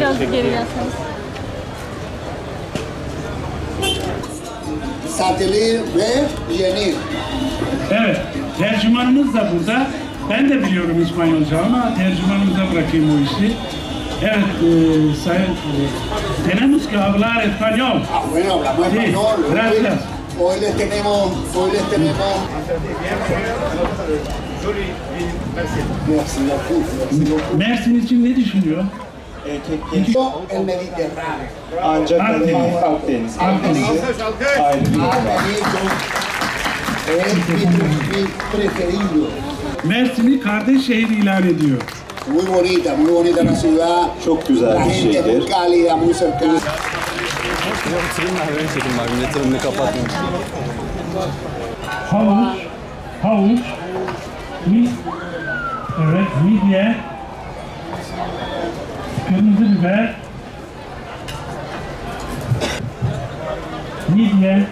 Biraz da geri gelseniz. Satelir ve Yenir. Evet, tercümanımız da burada. Ben de biliyorum İspanyolca ama tercümanımıza bırakayım bu işi. Evet, sayın, tenemos que hablar español. Ah, bueno, hablamos Sí, español. gracias. Hoy les tenemos. Merci beaucoup. Mersin için ne düşünüyor? El Mediterráneo. Ancak Akdeniz. Ayrı bir yer var. Es mi preferido. Mersin'i kardeş şehir ilan ediyor. Muy bonita la ciudad. Çok güzel La bir gente şehir. muy cálida, muy cercana. Beni çekin bak, milletin önünü kapatmayın. Havuç, evet, midye, kırmızı biber, midye,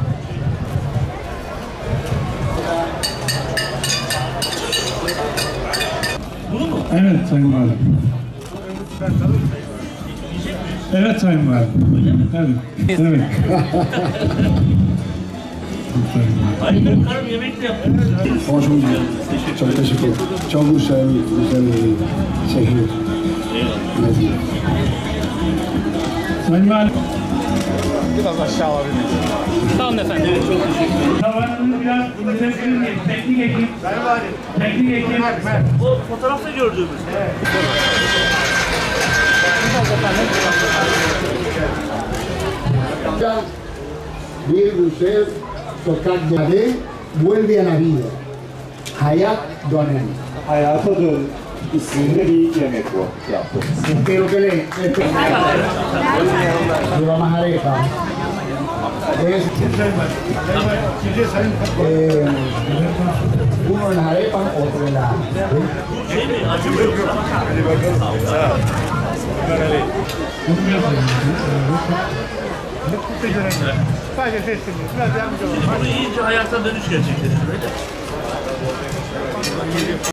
evet Sayın Valim. Evet Sayın Valim. Evet. Evet. Benim karım yemek de yapıyor. Hoş bulduk. Çok teşekkür ederim. Çok güzel şehir. Sayın Valim. Biraz aşağı alabilir miyiz? Tamam efendim. Evet, çok teşekkür ederim. Tavanını biraz indirebilir miyim? Teknik ekip. Sayın Valim. Teknik ekip. O fotoğrafta gördüğümüz. Evet. Bir güzel sokak de vuelve a la vida. Hayat dönem. Hayata Dön isimli bir yemek bu yaptığımız. Espero que le lleva más arepa. Es uno en las arepas, otro en la. Şey mi? Acı mı yoksa? Sadece seçtiniz. Biraz yardımcı olun. Bunu yiyince hayata dönüş gerçekleşir. Öyle.